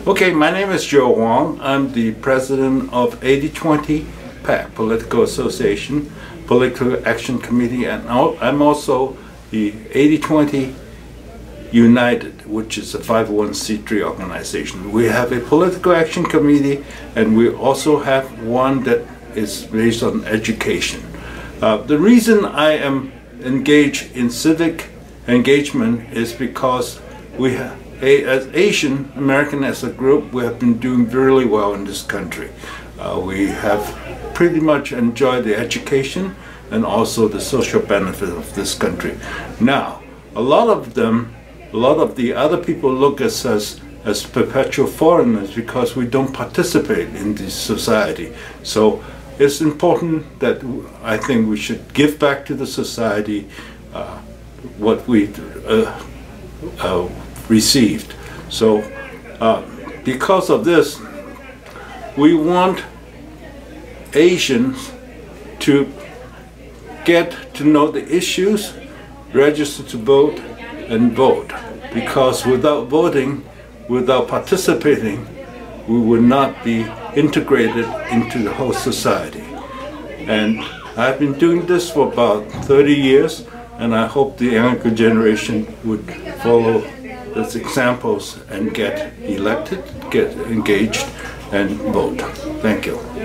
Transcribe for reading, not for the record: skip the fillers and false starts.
Okay, my name is Joe Wong. I'm the president of 8020 PAC, Political Association, Political Action Committee, and I'm also the 8020 United, which is a 501c3 organization. We have a political action committee, and we also have one that is based on education. The reason I am engaged in civic engagement is because we have, as Asian American as a group, we have been doing really well in this country. We have pretty much enjoyed the education and also the social benefit of this country. Now, a lot of the other people look at us as perpetual foreigners because we don't participate in this society. So it's important that I think we should give back to the society what we received. So because of this, we want Asians to get to know the issues, register to vote, and vote. Because without voting, without participating, we will not be integrated into the whole society. And I've been doing this for about 30 years, and I hope the younger generation would follow those examples and get elected, get engaged, and vote. Thank you.